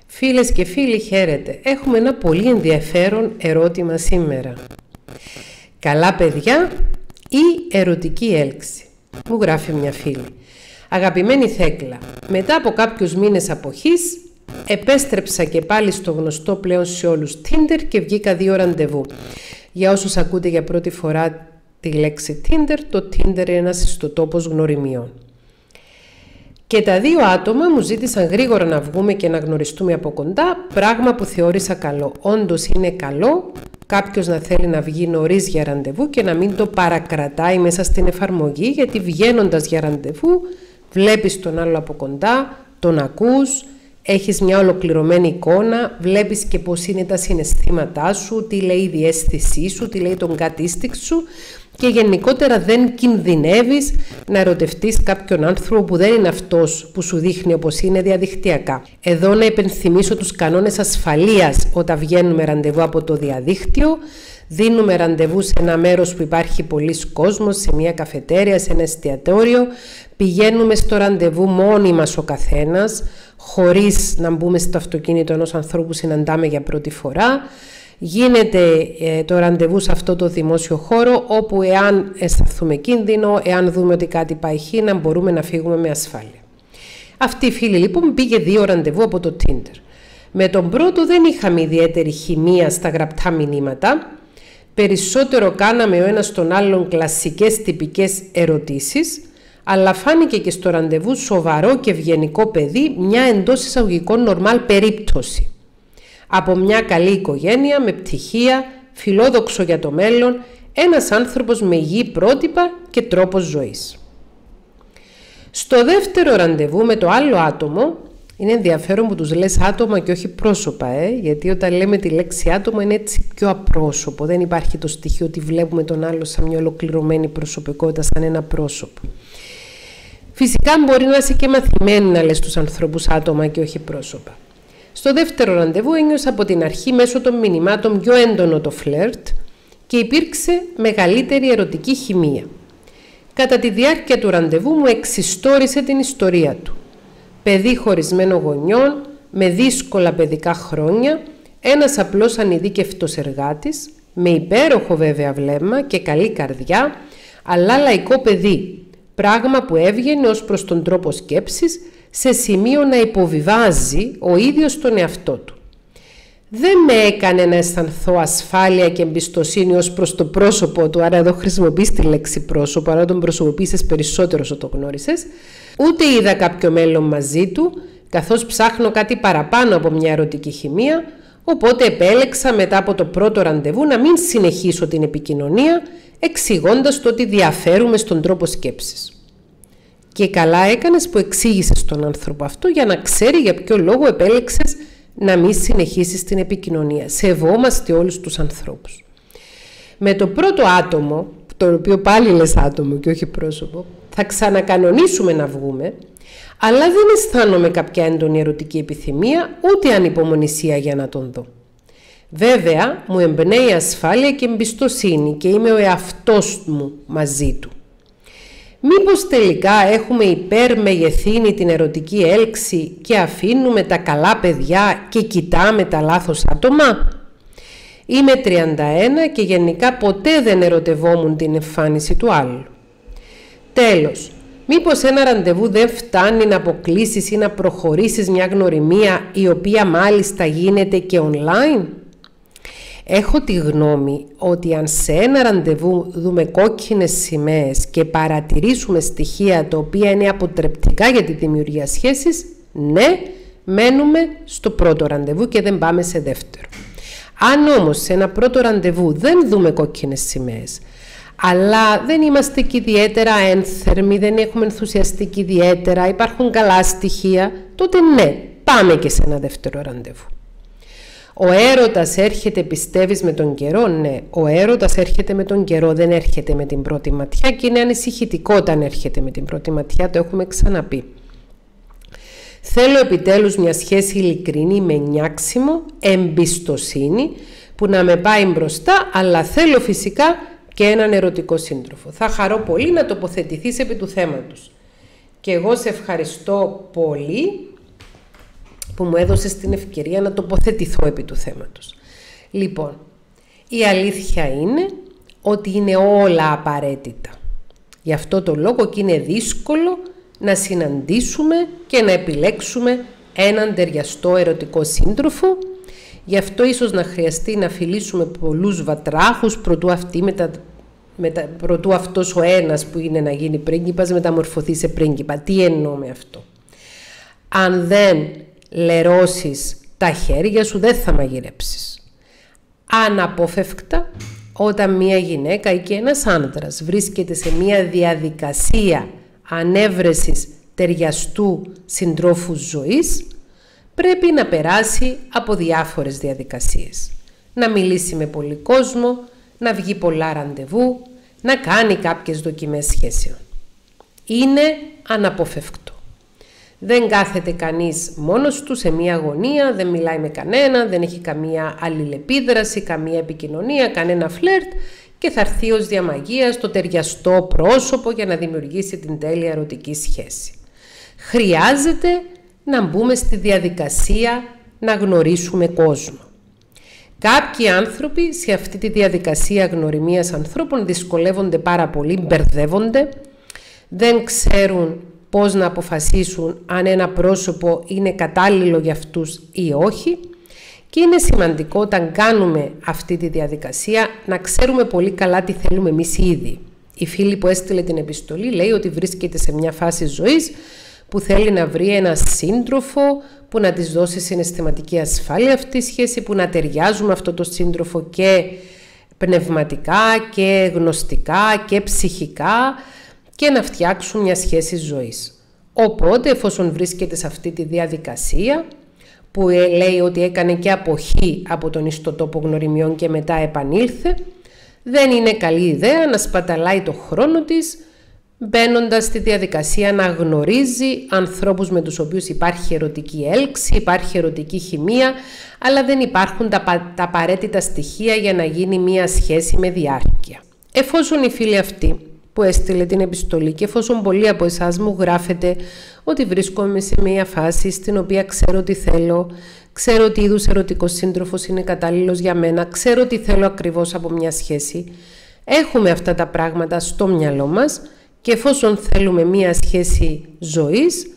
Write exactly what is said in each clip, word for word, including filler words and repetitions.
Φίλες και φίλοι, χαίρετε. Έχουμε ένα πολύ ενδιαφέρον ερώτημα σήμερα. Καλά παιδιά ή ερωτική έλξη? Μου γράφει μια φίλη. Αγαπημένη Θέκλα, μετά από κάποιους μήνες αποχής, επέστρεψα και πάλι στο γνωστό πλέον σε όλους Tinder και βγήκα δύο ραντεβού. Για όσους ακούτε για πρώτη φορά τη λέξη Tinder, το Tinder είναι ένας ιστοτόπος γνωριμιών. Και τα δύο άτομα μου ζήτησαν γρήγορα να βγούμε και να γνωριστούμε από κοντά, πράγμα που θεώρησα καλό. Όντως είναι καλό κάποιος να θέλει να βγει νωρίς για ραντεβού και να μην το παρακρατάει μέσα στην εφαρμογή, γιατί βγαίνοντας για ραντεβού βλέπεις τον άλλο από κοντά, τον ακούς, έχεις μια ολοκληρωμένη εικόνα, βλέπεις και πώς είναι τα συναισθήματά σου, τι λέει η διαίσθησή σου, τι λέει τον gut σου και γενικότερα δεν κινδυνεύεις να ερωτευτείς κάποιον άνθρωπο που δεν είναι αυτός που σου δείχνει όπως είναι διαδικτυακά. Εδώ να υπενθυμίσω τους κανόνες ασφαλείας όταν βγαίνουμε ραντεβού από το διαδίκτυο. Δίνουμε ραντεβού σε ένα μέρος που υπάρχει πολλής κόσμος, σε μια καφετέρια, σε ένα εστιατόριο. Πηγαίνουμε στο ραντεβού μόνοι μας ο καθένας, χωρίς να μπούμε στο αυτοκίνητο ενός ανθρώπου που συναντάμε για πρώτη φορά. Γίνεται ε, το ραντεβού σε αυτό το δημόσιο χώρο, όπου εάν αισθανθούμε κίνδυνο, εάν δούμε ότι κάτι πάει χείνα, μπορούμε να φύγουμε με ασφάλεια. Αυτή η φίλη λοιπόν πήγε δύο ραντεβού από το Tinder. Με τον πρώτο δεν είχαμε ιδιαίτερη χημεία στα γραπτά μηνύματα. Περισσότερο κάναμε ο ένας τον άλλον κλασικές τυπικές ερωτήσεις, αλλά φάνηκε και στο ραντεβού σοβαρό και ευγενικό παιδί, μια εντός εισαγωγικών νορμάλ περίπτωση. Από μια καλή οικογένεια, με πτυχία, φιλόδοξο για το μέλλον, ένας άνθρωπος με υγιή πρότυπα και τρόπο ζωής. Στο δεύτερο ραντεβού με το άλλο άτομο, είναι ενδιαφέρον που τους λες άτομα και όχι πρόσωπα, ε? γιατί όταν λέμε τη λέξη άτομο είναι έτσι πιο απρόσωπο. Δεν υπάρχει το στοιχείο ότι βλέπουμε τον άλλο σαν μια ολοκληρωμένη προσωπικότητα, σαν ένα πρόσωπο. Φυσικά μπορεί να είσαι και μαθημένη να λες τους ανθρώπους άτομα και όχι πρόσωπα. Στο δεύτερο ραντεβού ένιωσα από την αρχή μέσω των μηνυμάτων πιο έντονο το φλερτ και υπήρξε μεγαλύτερη ερωτική χημεία. Κατά τη διάρκεια του ραντεβού μου εξιστόρισε την ιστορία του. Παιδί χωρισμένο γονιών, με δύσκολα παιδικά χρόνια, ένας απλός ανειδίκευτος εργάτης, με υπέροχο βέβαια βλέμμα και καλή καρδιά, αλλά λαϊκό παιδί, πράγμα που έβγαινε ως προς τον τρόπο σκέψης, σε σημείο να υποβιβάζει ο ίδιος τον εαυτό του. Δεν με έκανε να αισθανθώ ασφάλεια και εμπιστοσύνη ως προς το πρόσωπο του, άρα εδώ χρησιμοποιείς τη λέξη πρόσωπο, άρα τον προσωποποίησες περισσότερο όσο το γνώρισες, ούτε είδα κάποιο μέλλον μαζί του, καθώς ψάχνω κάτι παραπάνω από μια ερωτική χημεία, οπότε επέλεξα μετά από το πρώτο ραντεβού να μην συνεχίσω την επικοινωνία, εξηγώντας το ότι διαφέρουμε στον τρόπο σκέψης. Και καλά έκανες που εξήγησες τον άνθρωπο αυτό για να ξέρει για ποιο λόγο επέλεξες να μην συνεχίσεις την επικοινωνία. Σεβόμαστε όλους τους ανθρώπους. Με το πρώτο άτομο, το οποίο πάλι λες άτομο και όχι πρόσωπο, θα ξανακανονίσουμε να βγούμε, αλλά δεν αισθάνομαι κάποια έντονη ερωτική επιθυμία, ούτε ανυπομονησία για να τον δω. Βέβαια, μου εμπνέει ασφάλεια και εμπιστοσύνη και είμαι ο εαυτός μου μαζί του. Μήπως τελικά έχουμε υπερμεγεθύνει την ερωτική έλξη και αφήνουμε τα καλά παιδιά και κοιτάμε τα λάθος άτομα? Είμαι τριάντα ένα και γενικά ποτέ δεν ερωτευόμουν την εμφάνιση του άλλου. Τέλος, μήπως ένα ραντεβού δεν φτάνει να αποκλείσεις ή να προχωρήσεις μια γνωριμία η οποία μάλιστα γίνεται και online? Έχω τη γνώμη ότι αν σε ένα ραντεβού δούμε κόκκινες σημαίες και παρατηρήσουμε στοιχεία τα οποία είναι αποτρεπτικά για τη δημιουργία σχέσης, ναι, μένουμε στο πρώτο ραντεβού και δεν πάμε σε δεύτερο. Αν όμως σε ένα πρώτο ραντεβού δεν δούμε κόκκινες σημαίες, αλλά δεν είμαστε και ιδιαίτερα ένθερμοι, δεν έχουμε ενθουσιαστεί και ιδιαίτερα, υπάρχουν καλά στοιχεία, τότε ναι, πάμε και σε ένα δεύτερο ραντεβού. Ο έρωτας έρχεται, πιστεύεις, με τον καιρό? Ναι, ο έρωτας έρχεται με τον καιρό, δεν έρχεται με την πρώτη ματιά και είναι ανησυχητικό όταν έρχεται με την πρώτη ματιά, το έχουμε ξαναπεί. Θέλω επιτέλους μια σχέση ειλικρινή με νιάξιμο, εμπιστοσύνη, που να με πάει μπροστά, αλλά θέλω φυσικά και έναν ερωτικό σύντροφο. Θα χαρώ πολύ να τοποθετηθείς επί του θέματος. Και εγώ σε ευχαριστώ πολύ που μου έδωσες την ευκαιρία να τοποθετηθώ επί του θέματος. Λοιπόν, η αλήθεια είναι ότι είναι όλα απαραίτητα. Γι' αυτό το λόγο και είναι δύσκολο να συναντήσουμε και να επιλέξουμε έναν ταιριαστό ερωτικό σύντροφο. Γι' αυτό ίσως να χρειαστεί να φιλήσουμε πολλούς βατράχους προτού, αυτή μετα... Μετα... προτού αυτός ο ένας που είναι να γίνει πρίγκιπας μεταμορφωθεί σε πρίγκιπα. Τι εννοώ με αυτό? Αν δεν λερώσεις τα χέρια σου δεν θα μαγειρέψεις. Αναπόφευκτα, όταν μία γυναίκα ή και ένας άντρας βρίσκεται σε μία διαδικασία ανέβρεσης ταιριαστού συντρόφου ζωής, πρέπει να περάσει από διάφορες διαδικασίες. Να μιλήσει με πολύ κόσμο, να βγει πολλά ραντεβού, να κάνει κάποιες δοκιμές σχέσεων. Είναι αναποφευκτό. Δεν κάθεται κανείς μόνος του σε μία γωνία, δεν μιλάει με κανένα, δεν έχει καμία αλληλεπίδραση, καμία επικοινωνία, κανένα φλερτ και θα έρθει ως διαμαγεία στο ταιριαστό πρόσωπο για να δημιουργήσει την τέλεια ερωτική σχέση. Χρειάζεται να μπούμε στη διαδικασία να γνωρίσουμε κόσμο. Κάποιοι άνθρωποι σε αυτή τη διαδικασία γνωριμίας ανθρώπων δυσκολεύονται πάρα πολύ, μπερδεύονται, δεν ξέρουν πώς να αποφασίσουν αν ένα πρόσωπο είναι κατάλληλο για αυτούς ή όχι και είναι σημαντικό όταν κάνουμε αυτή τη διαδικασία να ξέρουμε πολύ καλά τι θέλουμε εμείς ήδη. Η φίλη που έστειλε την επιστολή λέει ότι βρίσκεται σε μια φάση ζωής που θέλει να βρει ένα σύντροφο που να της δώσει συναισθηματική ασφάλεια αυτή η σχέση, που να ταιριάζουμε αυτό το σύντροφο και πνευματικά και γνωστικά και ψυχικά και να φτιάξουν μια σχέση ζωής. Οπότε, εφόσον βρίσκεται σε αυτή τη διαδικασία, που λέει ότι έκανε και αποχή από τον ιστοτόπο γνωριμιών και μετά επανήλθε, δεν είναι καλή ιδέα να σπαταλάει το χρόνο της μπαίνοντας στη διαδικασία να γνωρίζει ανθρώπους με τους οποίους υπάρχει ερωτική έλξη, υπάρχει ερωτική χημεία, αλλά δεν υπάρχουν τα, τα απαραίτητα στοιχεία για να γίνει μια σχέση με διάρκεια. Εφόσον η φίλη αυτή που έστειλε την επιστολή και εφόσον πολλοί από εσάς μου γράφετε ότι βρίσκομαι σε μια φάση στην οποία ξέρω τι θέλω, ξέρω τι είδους ερωτικός σύντροφος είναι κατάλληλος για μένα, ξέρω τι θέλω ακριβώς από μια σχέση, έχουμε αυτά τα πράγματα στο μυαλό μας και εφόσον θέλουμε μια σχέση ζωής,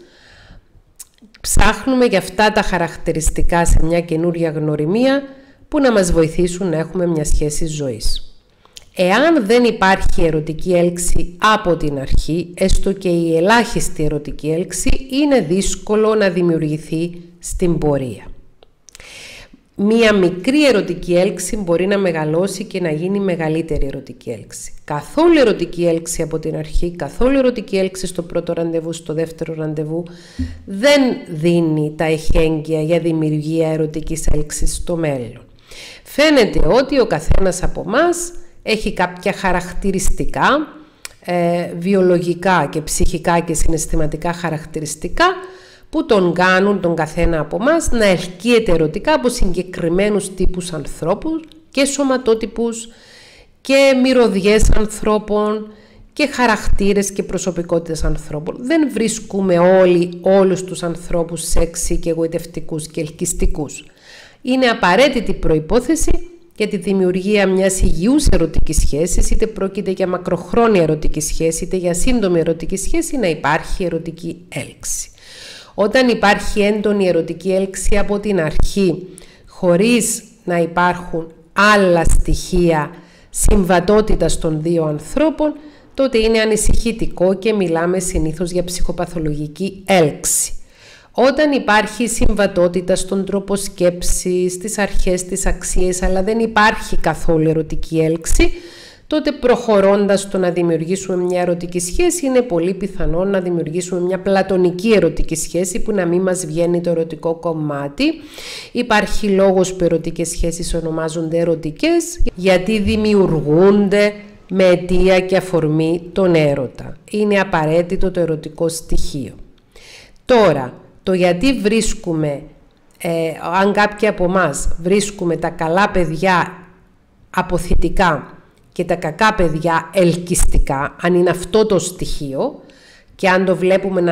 ψάχνουμε για αυτά τα χαρακτηριστικά σε μια καινούρια γνωριμία που να μας βοηθήσουν να έχουμε μια σχέση ζωής. Εάν δεν υπάρχει ερωτική έλξη από την αρχή, έστω και η ελάχιστη ερωτική έλξη, είναι δύσκολο να δημιουργηθεί στην πορεία. Μία μικρή ερωτική έλξη μπορεί να μεγαλώσει και να γίνει μεγαλύτερη ερωτική έλξη. Καθόλου ερωτική έλξη από την αρχή, καθόλου ερωτική έλξη στο πρώτο ραντεβού, στο δεύτερο ραντεβού, δεν δίνει τα εχέγγυα για δημιουργία ερωτικής έλξης στο μέλλον. Φαίνεται ότι ο καθένας από εμάς έχει κάποια χαρακτηριστικά, ε, βιολογικά και ψυχικά και συναισθηματικά χαρακτηριστικά που τον κάνουν τον καθένα από εμάς να ελκύεται ερωτικά από συγκεκριμένους τύπους ανθρώπους και σωματότυπους και μυρωδιές ανθρώπων και χαρακτήρες και προσωπικότητες ανθρώπων. Δεν βρίσκουμε όλοι όλους τους ανθρώπους σεξι και εγωιτευτικούς και ελκυστικούς. Είναι απαραίτητη προϋπόθεση για τη δημιουργία μιας υγιούς ερωτικής σχέσης, είτε πρόκειται για μακροχρόνια ερωτική σχέση, είτε για σύντομη ερωτική σχέση, να υπάρχει ερωτική έλξη. Όταν υπάρχει έντονη ερωτική έλξη από την αρχή, χωρίς να υπάρχουν άλλα στοιχεία συμβατότητας των δύο ανθρώπων, τότε είναι ανησυχητικό και μιλάμε συνήθως για ψυχοπαθολογική έλξη. Όταν υπάρχει συμβατότητα στον τρόπο σκέψης, στις αρχές, στις αξίες, αλλά δεν υπάρχει καθόλου ερωτική έλξη, τότε προχωρώντας στο να δημιουργήσουμε μια ερωτική σχέση, είναι πολύ πιθανό να δημιουργήσουμε μια πλατωνική ερωτική σχέση που να μην μας βγαίνει το ερωτικό κομμάτι. Υπάρχει λόγος που ερωτικές σχέσεις ονομάζονται ερωτικές, γιατί δημιουργούνται με αιτία και αφορμή τον έρωτα. Είναι απαραίτητο το ερωτικό στοιχείο. Τώρα, το γιατί βρίσκουμε, ε, αν κάποιοι από εμάς βρίσκουμε τα καλά παιδιά αποθητικά και τα κακά παιδιά ελκυστικά, αν είναι αυτό το στοιχείο και αν το βλέπουμε να,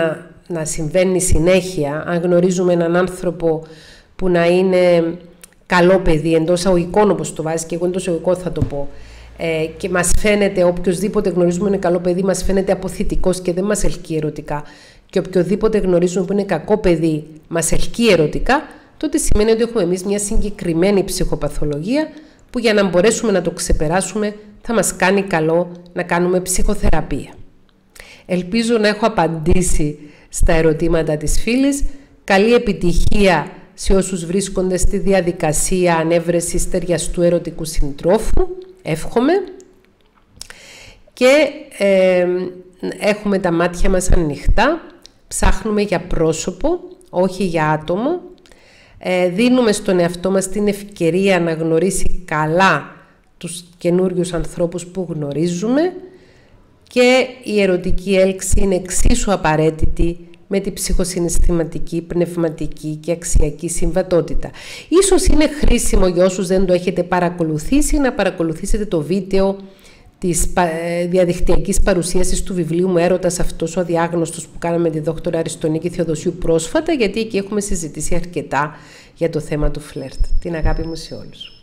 να συμβαίνει συνέχεια, αν γνωρίζουμε έναν άνθρωπο που να είναι καλό παιδί, εντός αγωγικών όπως το βάζει και εγώ εντός αγωγικών θα το πω, ε, και μας φαίνεται, οποιοδήποτε γνωρίζουμε είναι καλό παιδί, μας φαίνεται αποθητικός και δεν μας ελκύει ερωτικά, και οποιοδήποτε γνωρίζουμε που είναι κακό παιδί, μας ελκύει ερωτικά, τότε σημαίνει ότι έχουμε εμείς μια συγκεκριμένη ψυχοπαθολογία που για να μπορέσουμε να το ξεπεράσουμε θα μας κάνει καλό να κάνουμε ψυχοθεραπεία. Ελπίζω να έχω απαντήσει στα ερωτήματα της φίλης. Καλή επιτυχία σε όσους βρίσκονται στη διαδικασία ανέβρεσης ταιριαστού ερωτικού συντρόφου. Εύχομαι. Και ε, έχουμε τα μάτια μας ανοιχτά. Ψάχνουμε για πρόσωπο, όχι για άτομο. Ε, δίνουμε στον εαυτό μας την ευκαιρία να γνωρίσει καλά τους καινούριους ανθρώπους που γνωρίζουμε, και η ερωτική έλξη είναι εξίσου απαραίτητη με τη ψυχοσυναισθηματική, πνευματική και αξιακή συμβατότητα. Ίσως είναι χρήσιμο για όσους δεν το έχετε παρακολουθήσει να παρακολουθήσετε το βίντεο της διαδικτυακής παρουσίασης του βιβλίου μου «Έρωτας αυτός ο αδιάγνωστος» που κάναμε με τη δόκτωρα Αριστονίκη Θεοδοσίου πρόσφατα, γιατί εκεί έχουμε συζητήσει αρκετά για το θέμα του φλερτ. Την αγάπη μου σε όλους.